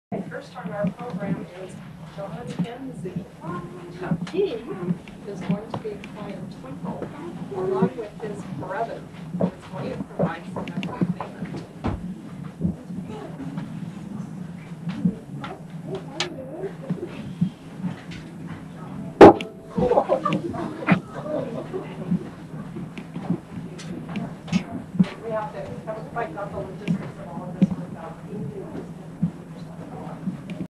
First on our program is John Enzi. Now he is going to be playing Twinkle along with his brother, who is going to provide some entertainment. We have to fight out the logistics.